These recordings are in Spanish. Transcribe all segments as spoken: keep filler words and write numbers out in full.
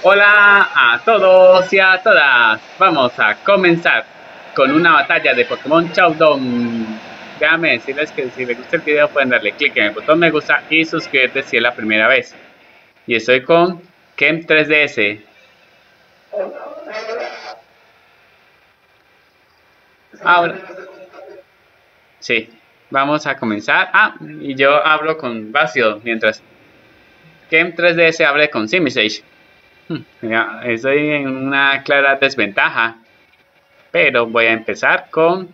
Hola a todos y a todas. Vamos a comenzar con una batalla de Pokémon Showdown. Déjame decirles que si les gusta el video pueden darle clic en el botón me gusta y suscribirte si es la primera vez. Y estoy con Kem tres D S. Ahora, sí, vamos a comenzar. Ah, y yo hablo con Basio mientras Kem tres D S hable con Simisage. Ya, estoy en una clara desventaja, pero voy a empezar con...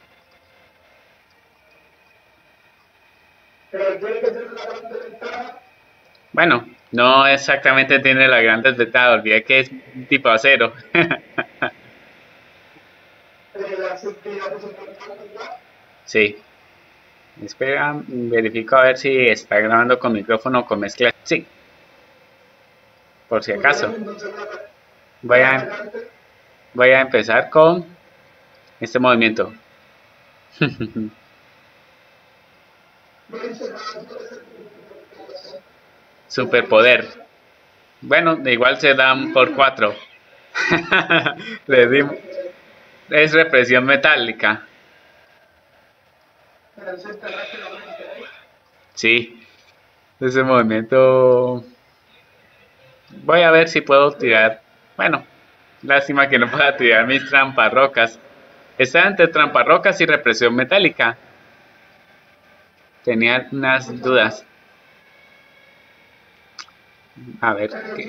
Bueno, no exactamente tiene la gran desventaja, olvidé que es tipo acero. Sí. Espera, verifico a ver si está grabando con micrófono o con mezcla. Sí. Por si acaso. Voy a, voy a empezar con este movimiento. Superpoder. Bueno, igual se dan por cuatro. Le dimos. Es represión metálica. Sí. Ese movimiento. Voy a ver si puedo tirar. Bueno, lástima que no pueda tirar mis tramparrocas. Está entre tramparrocas y represión metálica. Tenía unas dudas. A ver qué.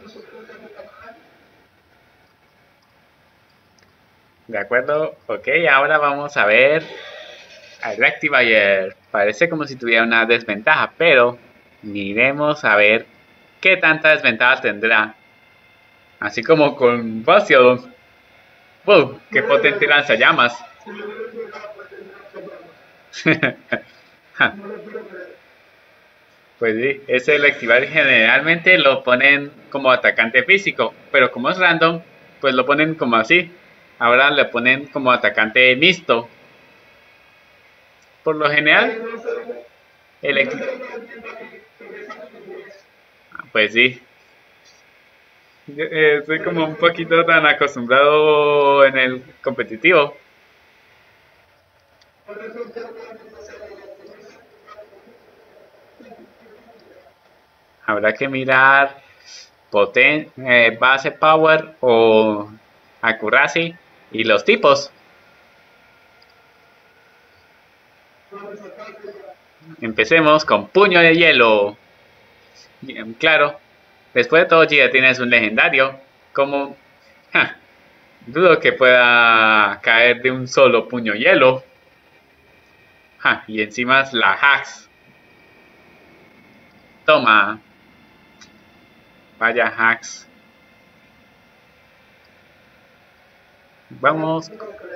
De acuerdo, ok, ahora vamos a ver al Electivire. Parece como si tuviera una desventaja, pero miremos a ver qué tanta desventaja tendrá. Así como con Bastiodon. ¡Wow! ¡Qué potente lanzallamas! Pues sí, ese Electivire generalmente lo ponen como atacante físico, pero como es random, pues lo ponen como así. Ahora le ponen como atacante mixto. Por lo general, el pues sí. Yo, eh, estoy como un poquito tan acostumbrado en el competitivo. Habrá que mirar poten eh, base power o accuracy y los tipos. Empecemos con puño de hielo. Bien, claro, después de todo ya tienes un legendario. Como ja, dudo que pueda caer de un solo puño hielo. Ja, y encima es la hacks. Toma. Vaya hacks. Vamos.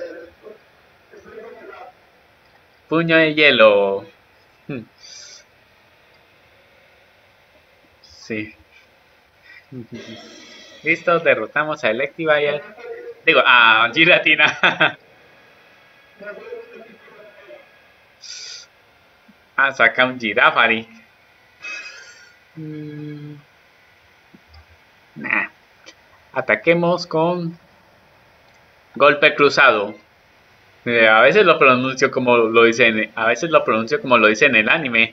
Puño de hielo. Hmm. Sí. Listo, derrotamos a Electivire. Digo, a Giratina. Ah, saca un Girafari. Mm, nah. Ataquemos con golpe cruzado. Eh, a veces lo pronuncio como lo dicen, a veces lo pronuncio como lo dice en el anime.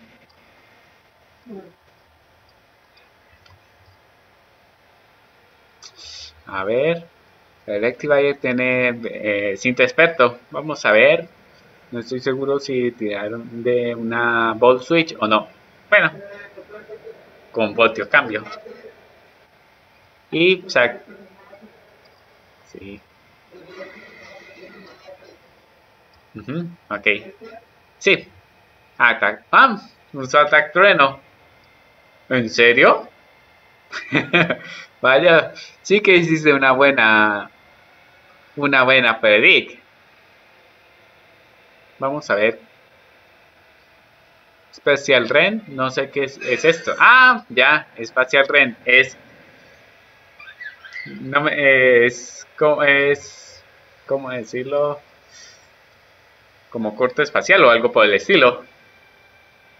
A ver, Electivire tiene eh, cinta experto. Vamos a ver. No estoy seguro si tiraron de una Ball Switch o no. Bueno, con voltio cambio. Y sac. Sí. Uh -huh, ok. Sí. Atac. Ah, usó ataque trueno. ¿En serio? Vaya, sí que hiciste una buena. Una buena predict. Vamos a ver. Special Ren, no sé qué es, es esto. Ah, ya, Special Ren es. No me. Es. Como, es. ¿Cómo decirlo? Como corte espacial o algo por el estilo.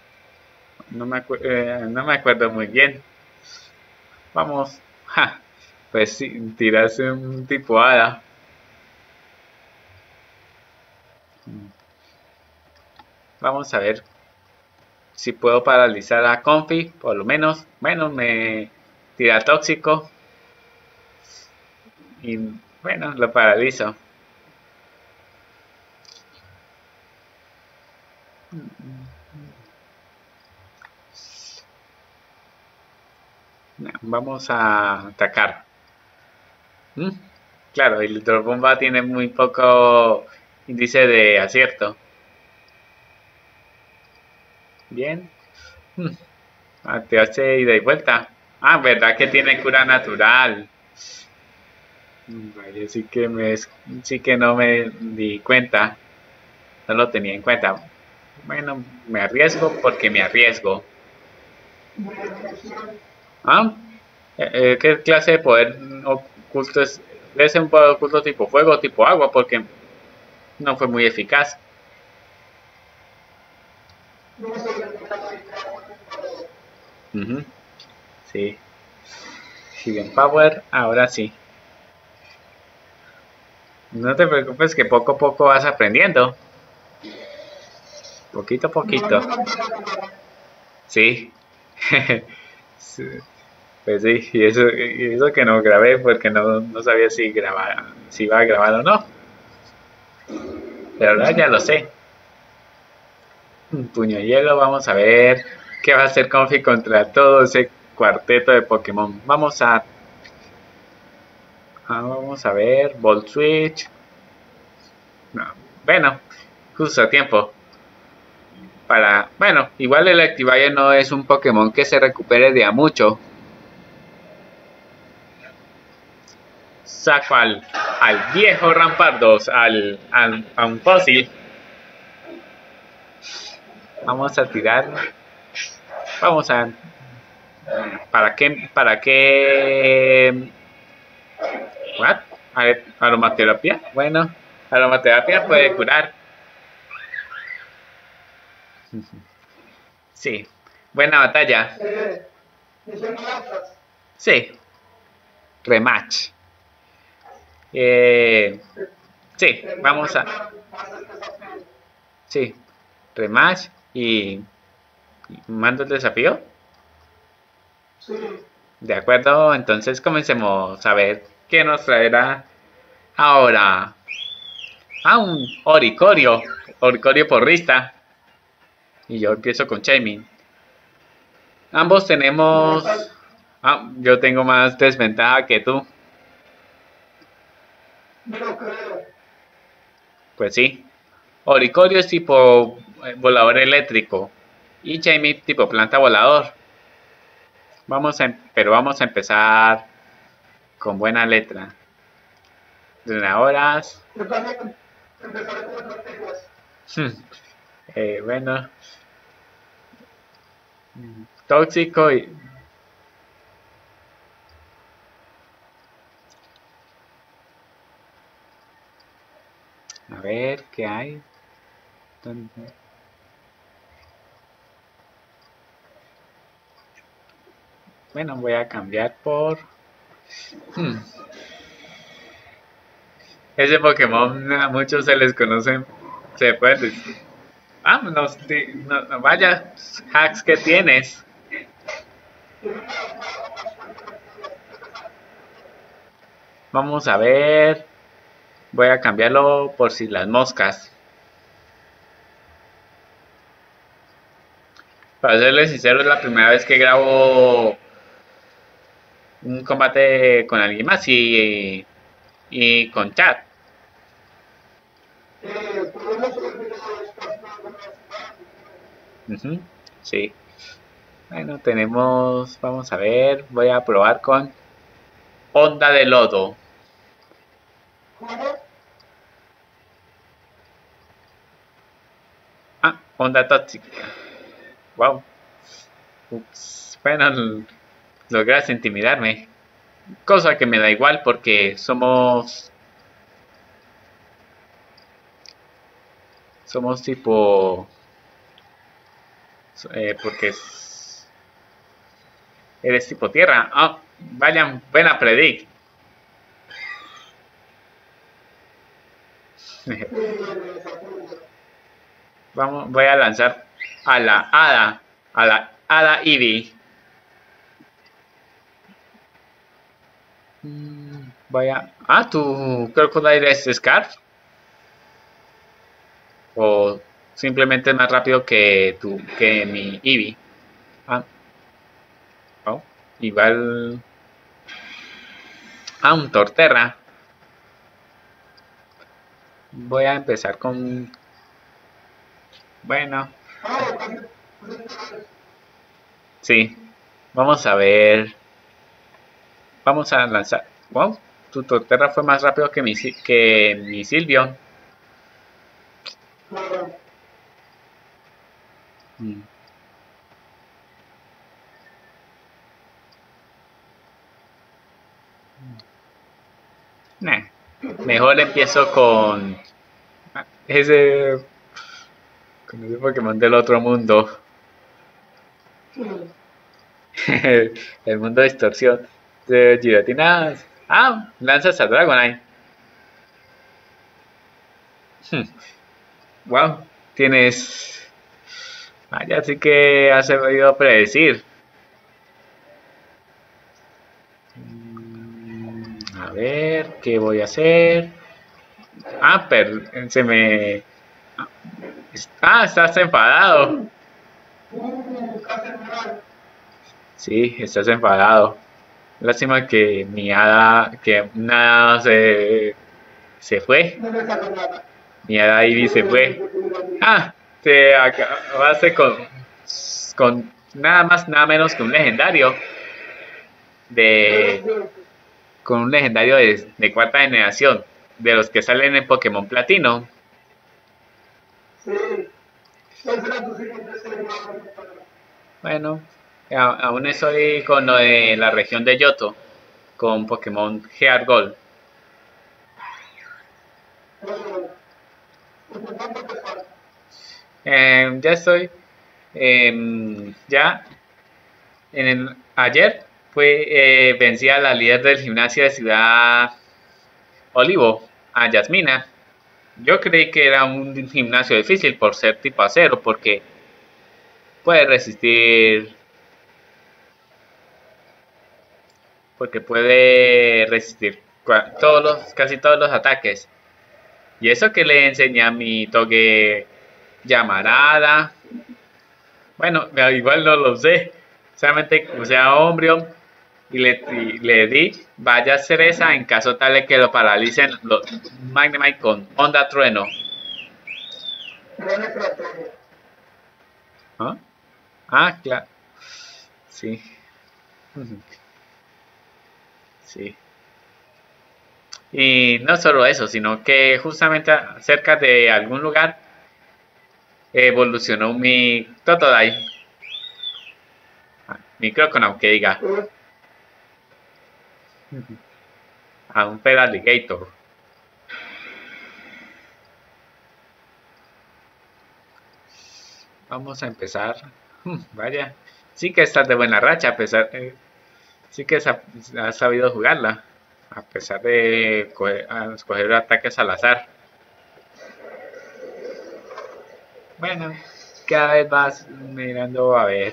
No me, eh, no me acuerdo muy bien. Vamos. Ja. Pues sí, tiraste un tipo hada. Vamos a ver si puedo paralizar a Confi, por lo menos. Bueno, me tira tóxico. Y bueno, lo paralizo. Vamos a atacar. ¿Mm? Claro, el hidrobomba tiene muy poco índice de acierto. Bien. Mm. Ah, te hace ida y vuelta. Ah, verdad que tiene cura natural. Mm, vaya, sí que me sí que no me di cuenta. No lo tenía en cuenta. Bueno, me arriesgo porque me arriesgo. ¿Ah? Eh, eh, ¿Qué clase de poder oculto es? Debe ser un poder oculto tipo fuego o tipo agua porque no fue muy eficaz. Ujú, sí. Hidden Power, ahora sí. No te preocupes que poco a poco vas aprendiendo. Poquito a poquito. Sí. Sí, pues sí, y eso, y eso que no grabé porque no, no sabía si grabar, si iba a grabar o no. Pero ahora ya lo sé. Un puño de hielo, vamos a ver qué va a hacer Confi contra todo ese cuarteto de Pokémon. Vamos a, a vamos a ver, Volt Switch. No, bueno, justo a tiempo. Para, bueno, igual el Electivire no es un Pokémon que se recupere de a mucho. Saco al, al viejo Rampardos, al, al, a un fósil. Vamos a tirar. Vamos a. ¿Para qué? ¿Para qué? ¿What? ¿Aromaterapia? Bueno, aromaterapia puede curar. Sí. Buena batalla. Sí. Rematch. Eh, sí, vamos a. Sí. Rematch y. ¿Mando el desafío? De acuerdo, entonces comencemos a ver qué nos traerá ahora. Ah, un Oricorio. Oricorio porrista. Y yo empiezo con Chaimin. Ambos tenemos. Ah, yo tengo más desventaja que tú. Pues sí. Oricorio es tipo eh, volador eléctrico. Y Chaimin tipo planta volador. Vamos a, em- pero vamos a empezar con buena letra. Drenadoras. eh, bueno. Tóxico y. A ver, ¿qué hay? Bueno, voy a cambiar por... Hmm. Ese Pokémon a muchos se les conocen, se pueden decir. Ah, nos, no, no, vaya hacks que tienes. Vamos a ver. Voy a cambiarlo por si las moscas. Para serles sincero, es la primera vez que grabo un combate con alguien más y, y con chat. Uh-huh, sí. Bueno, tenemos, vamos a ver, voy a probar con onda de lodo. Ah, onda tóxica. Wow. Ups. Bueno, logras intimidarme. Cosa que me da igual porque somos. Somos tipo. Eh, porque es- eres tipo tierra. Ah, vayan, buena predict. Vamos, voy a lanzar a la hada, a la hada Eevee. Mm, Voy a... Ah, tu Crocodile es Scarf. O simplemente es más rápido que tu, que mi Eevee. Ah, oh, igual... Ah, un Torterra. Voy a empezar con... Bueno, sí. Vamos a ver. Vamos a lanzar. Wow, tu Torterra fue más rápido que mi, Si- que mi Silvio. Mm, nah. Mejor empiezo con ese, con ese Pokémon del otro mundo. El mundo de distorsión. De Giratinas. Ah, lanzas a Dragonite. Wow, tienes. Vaya, sí que has sabido predecir. Mm, A ver, ¿qué voy a hacer? Ah, pero se me. Ah, estás enfadado. Sí, estás enfadado. Lástima que mi hada, que nada se, se fue. Mi hada Ivy se fue. Ah, te acabaste con, con nada más, nada menos que un legendario. De, con un legendario de, de cuarta generación. De los que salen en Pokémon Platino. Bueno, a- aún estoy con lo de la región de Yoto. Con Pokémon Heart Gold. Eh, ya estoy. em, ya en el, ayer fue eh, vencí a la líder del gimnasio de Ciudad Olivo, a Yasmina. Yo creí que era un gimnasio difícil por ser tipo acero, porque puede resistir, porque puede resistir todos los, casi todos los ataques. Y eso que le enseñé a mi toque llamarada. Bueno, igual no lo sé. Solamente usé a Umbreon y le, y le di vaya cereza en caso tal de que lo paralicen los Magnemite con onda trueno. ¿Ah? Ah, claro. Sí. Sí. Y no solo eso, sino que justamente cerca de algún lugar evolucionó mi Totodile. Ah, mi Croconaut, que diga. A un Feraligatr. Vamos a empezar. Hmm, Vaya. Sí que estás de buena racha, a pesar. eh, sí que has, has sabido jugarla. A pesar de coger, a escoger ataques al azar. Bueno, cada vez vas mirando a ver.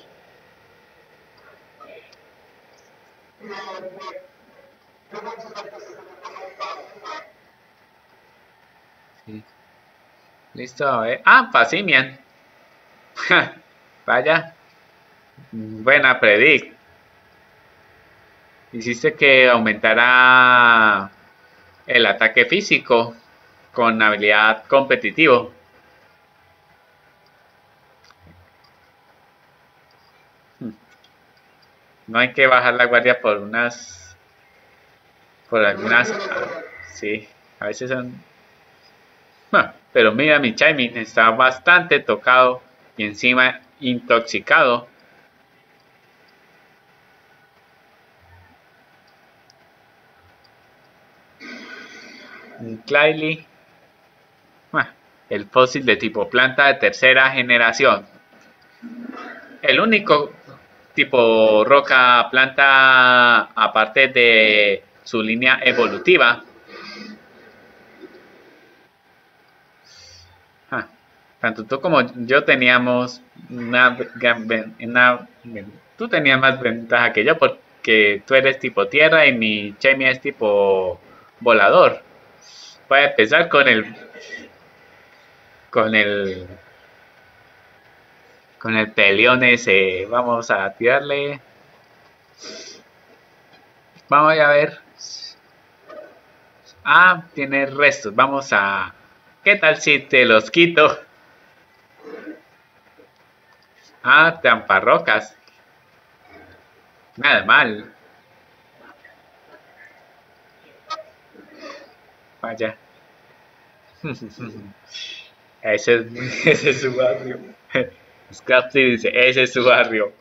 Sí. Listo, a ver. Ah, Pasimian. Vaya. Buena predict. Hiciste que aumentara el ataque físico con habilidad competitivo. No hay que bajar la guardia por unas, por algunas, sí, a veces son, bueno, pero mira, mi Chaimin está bastante tocado y encima intoxicado. Un Clylie, bueno, el fósil de tipo planta de tercera generación. El único tipo roca planta aparte de su línea evolutiva. Ja, tanto tú como yo teníamos una, gran ven- una- ven- tú tenías más ventaja que yo porque tú eres tipo tierra y mi Jamie es tipo volador. Voy a empezar con el con el con el peleón ese. Vamos a tirarle. Vamos a ver. Ah, tiene restos. Vamos a. ¿Qué tal si te los quito? Ah, tramparrocas. Nada mal. Vaya. Ese es, ese es su barrio. Scrafty dice, ese es su barrio.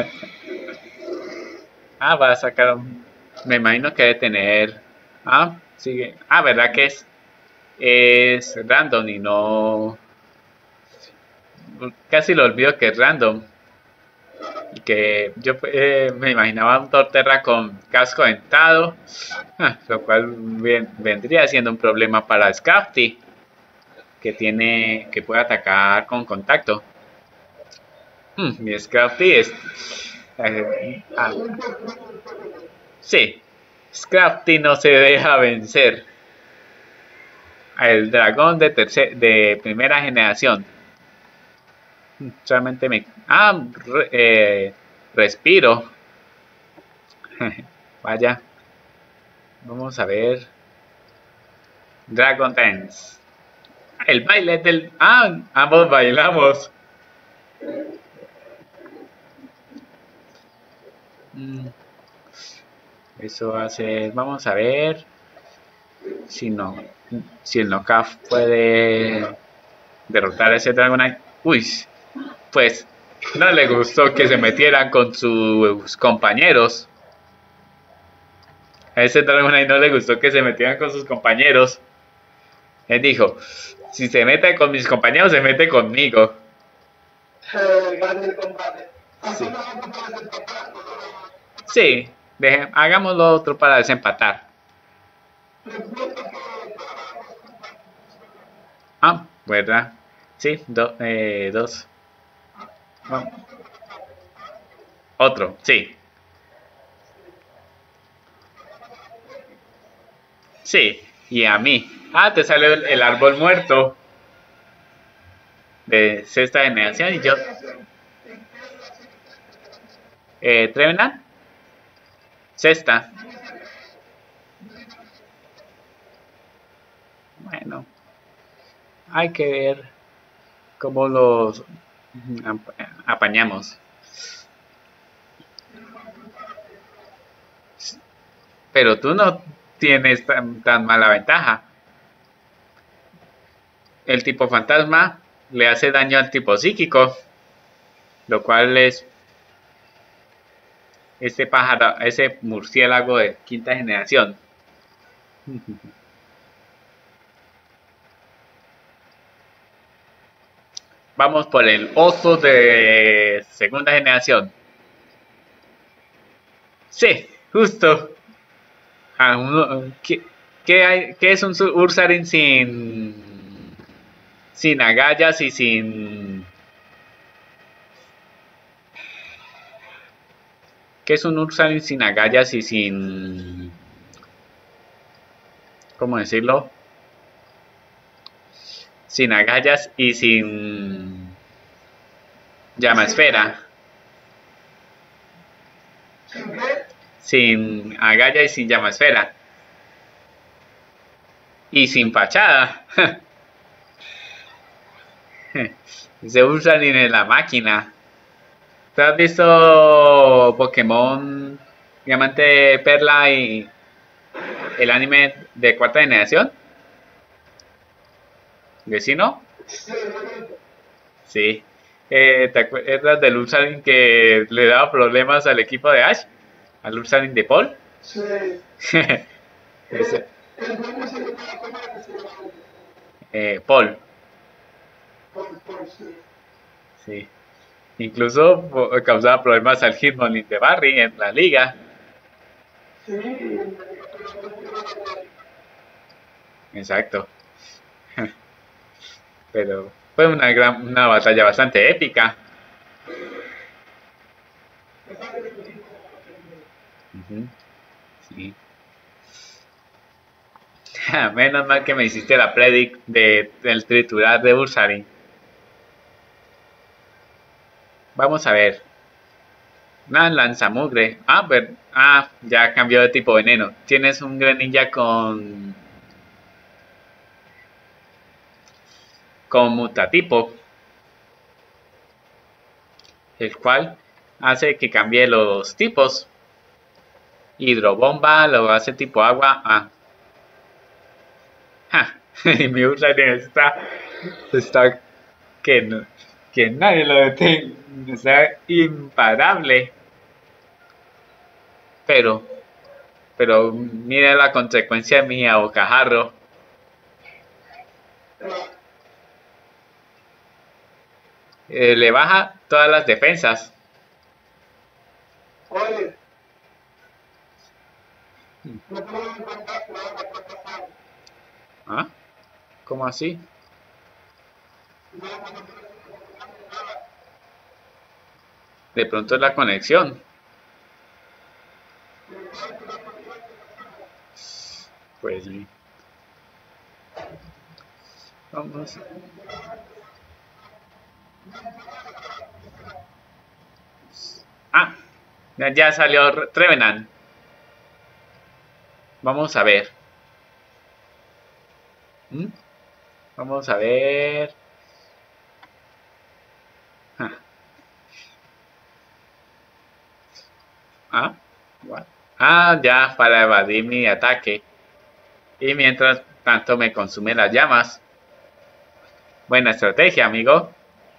Ah, va a sacar un... Me imagino que debe tener... Ah, sigue. Ah, ¿verdad que es? Es random y no... Casi lo olvido que es random. Y que yo eh, me imaginaba un Torterra con casco dentado. Ah, lo cual bien- vendría siendo un problema para Scrafty. Que tiene... Que puede atacar con contacto. Hmm, mi Scrafty es... eh, ah, sí. Scrafty no se deja vencer. El dragón de, tercer, de primera generación. Solamente me... Ah, re, eh, respiro. Vaya. Vamos a ver. Dragon Dance. El baile del... Ah, ambos bailamos. Mm, eso va a ser... Vamos a ver. Si no... Si el Knockoff puede derrotar a ese Dragonite. Uy, pues no le gustó que se metieran con sus compañeros. A ese Dragonite no le gustó que se metieran con sus compañeros. Él dijo, si se mete con mis compañeros, se mete conmigo. Sí, sí, deje, hagámoslo otro para desempatar. Ah, ¿verdad? Sí, do, eh, dos. Bueno, otro, sí. Sí, y a mí. Ah, te sale el, el árbol muerto de sexta generación y yo... Eh, ¿Trevenant? Sexta. Bueno, hay que ver cómo los apañamos. Pero tú no tienes tan, tan mala ventaja. El tipo fantasma le hace daño al tipo psíquico, lo cual es ese pájaro, ese murciélago de quinta generación. Vamos por el oso de segunda generación. Sí, justo. Ah, uno, ¿qué, qué, hay, ¿Qué es un Ursaring sin sin agallas y sin... ¿Qué es un Ursaring sin agallas y sin... ¿Cómo decirlo? Sin agallas y sin llama esfera. Sin agallas y sin llama esfera. Y sin fachada. Se usan en la máquina. ¿Tú has visto Pokémon Diamante Perla y el anime de cuarta generación? ¿Vecino? Sí. Eh, ¿Te acuerdas del Ursaring que le daba problemas al equipo de Ash? ¿Al Ursaring de Paul? Sí. Ese, eh, Paul. Sí. Incluso causaba problemas al Hitmonlee de Barry en la liga. Exacto. Pero Fue una gran, una batalla bastante épica. Ujú, sí. Menos mal que me hiciste la predict de, del triturar de Ursaring. Vamos a ver. Una lanzamugre. Ah, pero, ah, ya cambió de tipo veneno. Tienes un Greninja con con mutatipo, el cual hace que cambie los tipos. Hidrobomba lo hace tipo agua. Ah, ja. Y mi Ursaring está, está que, no, que nadie lo detiene. Está imparable. Pero, pero mira la consecuencia de mi abocajarro. Eh, le baja todas las defensas. Oye, ¿Ah? ¿Cómo así? De pronto es la conexión. Pues sí. Vamos. Ah, ya salió Trevenant. Vamos a ver. ¿Mm? Vamos a ver. Ah, ah, what? Ah, ya para evadir mi ataque. Y mientras tanto me consume las llamas. Buena estrategia, amigo.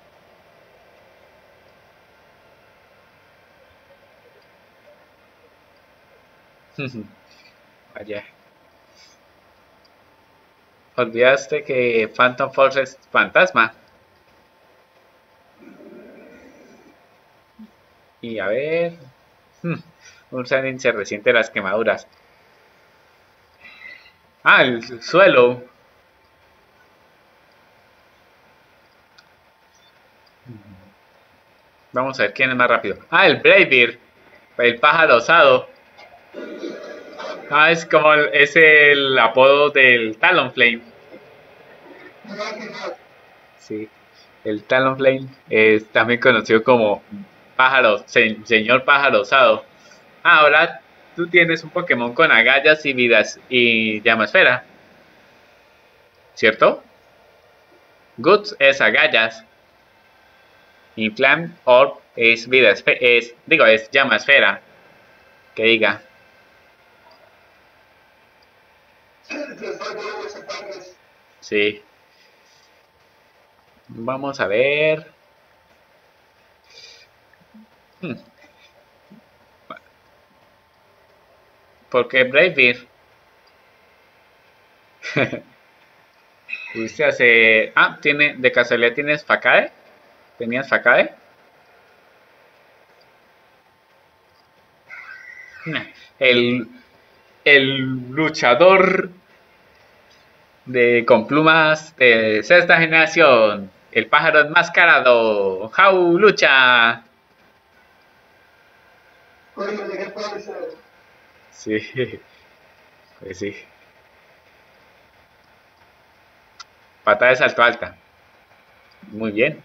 Vaya. Olvidaste que Phantom Force es fantasma. Y a ver. Un Ursaring se resiente las quemaduras. Ah, el suelo. Vamos a ver quién es más rápido. Ah, el Bravebeard. El pájaro osado. Ah, es como el, es el apodo del Talonflame. Sí, el Talonflame es también conocido como pájaro, se, señor pájaro osado. Ah, ahora tú tienes un Pokémon con agallas y vidas y llamasfera, ¿cierto? Guts es agallas. Inflam Orb es vida es digo es llamasfera. Que diga. Sí. Vamos a ver. Hmm. ¿Por qué Bravebeard? Pudiste hacer... Ah, tiene... De casualidad tienes Fakae. ¿Tenías Fakae? El... El luchador de con plumas de sexta generación. El pájaro enmascarado. ¡Jau! ¡Lucha! Sí, pues sí. Patada de salto alta. Muy bien.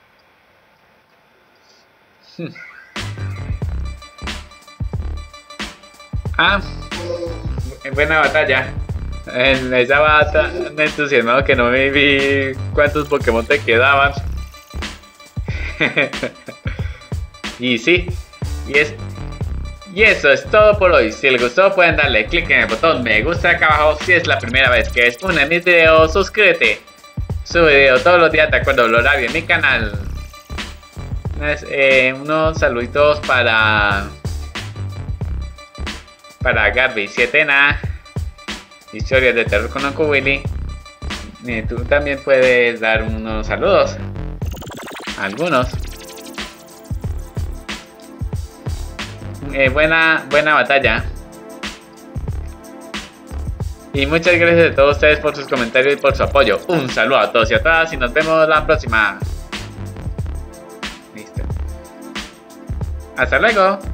Ah, buena batalla. En esa batalla me entusiasmado que no me vi cuántos Pokémon te quedaban. Y sí, y es y eso es todo por hoy. Si les gustó pueden darle click en el botón me gusta acá abajo. Si es la primera vez que ves uno de mis videos, suscríbete. Subo video todos los días de acuerdo al horario en mi canal. Eh, unos saluditos para para Garby siete na, historias de terror con Uncle Willy. Y tú también puedes dar unos saludos, algunos. Eh, buena buena batalla. Y muchas gracias a todos ustedes por sus comentarios y por su apoyo. Un saludo a todos y a todas y nos vemos la próxima. Listo. Hasta luego.